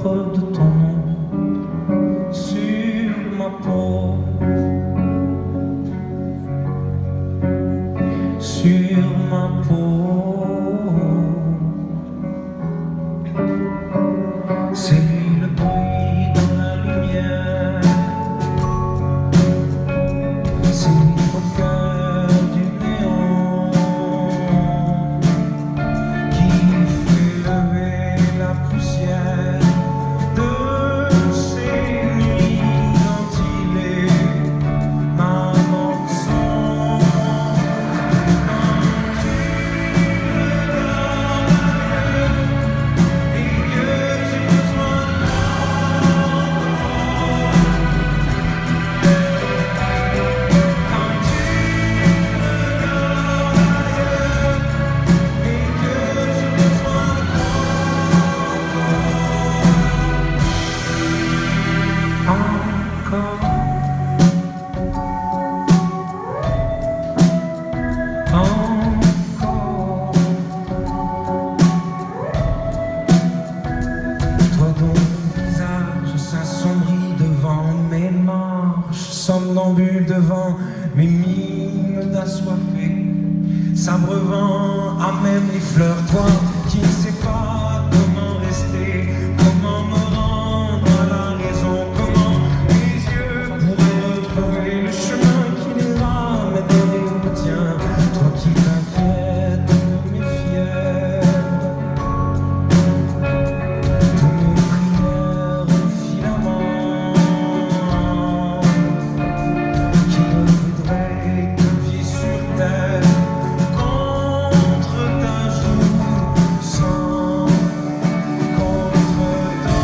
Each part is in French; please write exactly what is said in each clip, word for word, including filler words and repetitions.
l'encre de ton nom sur ma peau, sur ma peau. C'est le bruit dans la lumière, c'est au cœur du néant qui fait lever la poussière de ces nuits quand il est ma morceau. Quand tu regardes et que j'ai besoin de quand tu regardes et que j'ai besoin de encore, encore. Toi dont le visage s'assombrit devant mes marches somnambules, devant mes mines d'assoiffés, s'abreuvant à même les fleurs. Toi qui ne sais pas comment rester, comment me rendre à la raison, comment mes yeux pourraient retrouver le chemin qui les ramène au tien. Toi qui t'inquiètes de mes fiers, de mes prières au filament, qui ne voudrait que pied sur terre contre ta joue, sans contretemps.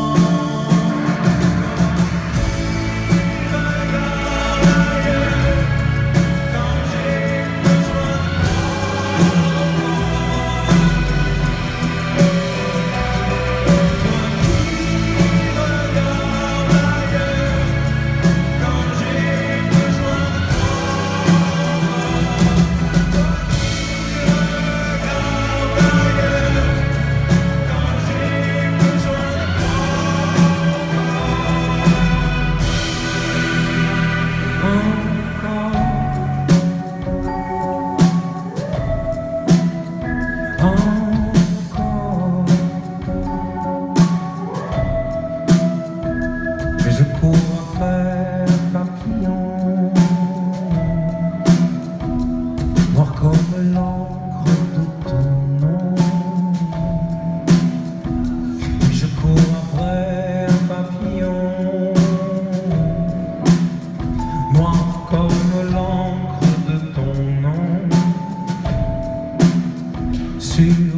Regarde ailleurs quand j'ai besoin de mais je cours après papillon, noir comme l'encre de ton nom. Mais je cours après un papillon, noir comme l'encre de ton nom sur